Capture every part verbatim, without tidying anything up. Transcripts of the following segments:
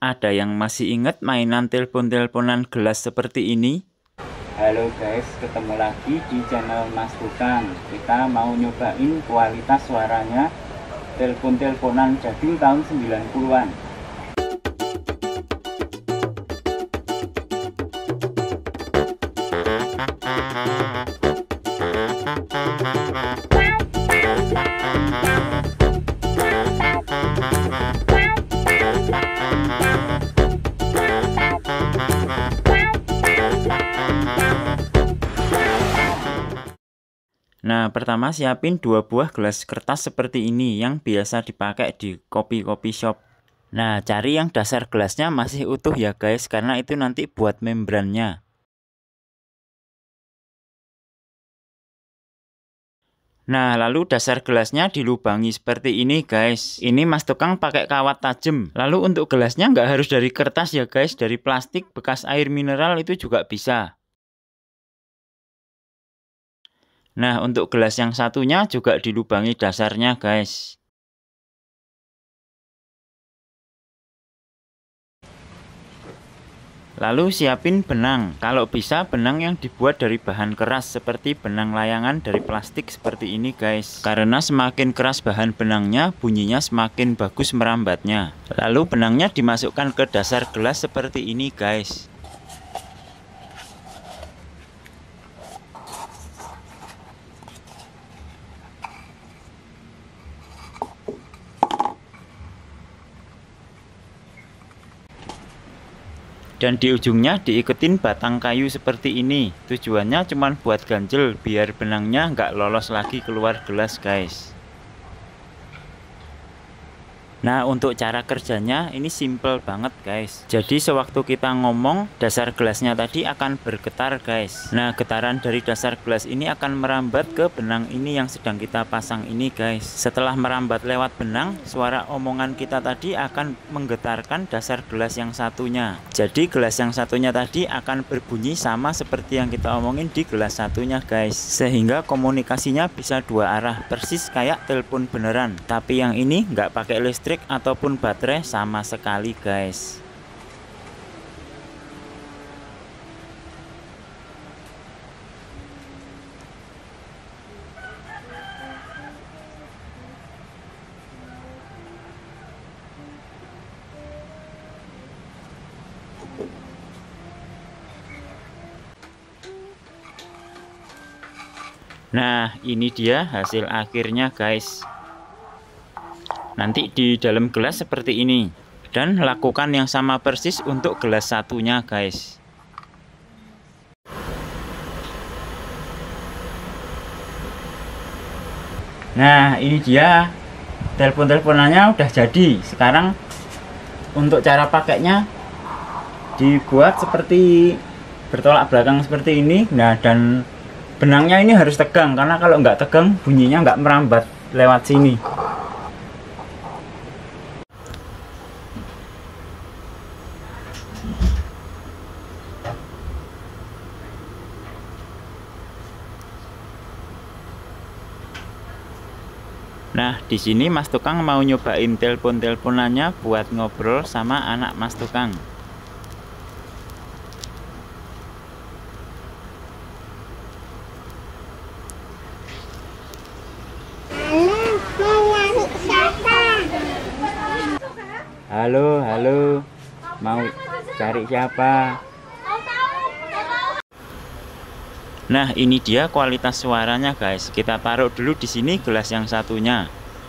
Ada yang masih ingat mainan telepon-teleponan gelas seperti ini? Halo guys, ketemu lagi di channel Mas Tukang. Kita mau nyobain kualitas suaranya telepon-teleponan jadul tahun sembilan puluhan. Nah, pertama siapin dua buah gelas kertas seperti ini yang biasa dipakai di kopi-kopi shop. Nah, cari yang dasar gelasnya masih utuh ya guys, karena itu nanti buat membrannya. Nah, lalu dasar gelasnya dilubangi seperti ini guys. Ini Mas Tukang pakai kawat tajam. Lalu untuk gelasnya nggak harus dari kertas ya guys, dari plastik bekas air mineral itu juga bisa. Nah, untuk gelas yang satunya juga dilubangi dasarnya guys. Lalu siapin benang. Kalau bisa benang yang dibuat dari bahan keras seperti benang layangan dari plastik seperti ini guys. Karena semakin keras bahan benangnya, bunyinya semakin bagus merambatnya. Lalu benangnya dimasukkan ke dasar gelas seperti ini guys. Dan di ujungnya diikutin batang kayu seperti ini. Tujuannya cuma buat ganjel biar benangnya nggak lolos lagi keluar gelas guys. Nah, untuk cara kerjanya ini simple banget guys. Jadi sewaktu kita ngomong, dasar gelasnya tadi akan bergetar guys. Nah, getaran dari dasar gelas ini akan merambat ke benang ini yang sedang kita pasang ini guys. Setelah merambat lewat benang, suara omongan kita tadi akan menggetarkan dasar gelas yang satunya. Jadi gelas yang satunya tadi akan berbunyi sama seperti yang kita omongin di gelas satunya guys. Sehingga komunikasinya bisa dua arah, persis kayak telepon beneran. Tapi yang ini nggak pakai listrik ataupun baterai sama sekali guys. Nah, ini dia hasil akhirnya guys. Nanti di dalam gelas seperti ini. Dan lakukan yang sama persis untuk gelas satunya guys. Nah, ini dia telepon-teleponannya udah jadi. Sekarang untuk cara pakainya dibuat seperti bertolak belakang seperti ini. Nah, dan benangnya ini harus tegang, karena kalau nggak tegang bunyinya nggak merambat lewat sini. Nah, di sini Mas Tukang mau nyobain telepon-teleponannya buat ngobrol sama anak Mas Tukang. Halo, halo. Mau cari siapa? Nah, ini dia kualitas suaranya guys. Kita taruh dulu di sini gelas yang satunya.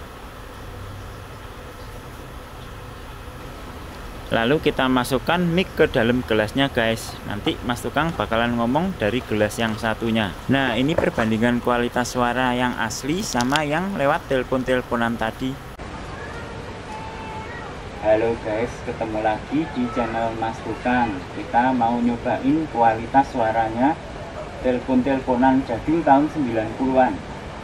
Lalu kita masukkan mic ke dalam gelasnya guys. Nanti Mas Tukang bakalan ngomong dari gelas yang satunya. Nah, ini perbandingan kualitas suara yang asli sama yang lewat telepon-teleponan tadi. Halo guys, ketemu lagi di channel Mas Tukang. Kita mau nyobain kualitas suaranya telepon-teleponan jadul tahun sembilan puluhan.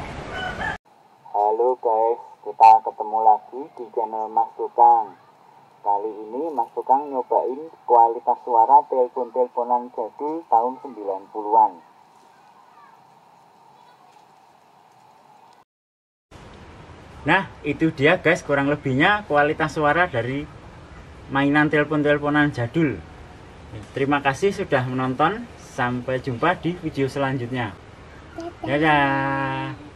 Halo guys, kita ketemu lagi di channel Mas Tukang. Kali ini Mas Tukang nyobain kualitas suara telepon-teleponan jadul tahun sembilan puluhan. Nah, itu dia guys kurang lebihnya kualitas suara dari mainan telepon-teleponan jadul. Terima kasih sudah menonton. Sampai jumpa di video selanjutnya. Dadah.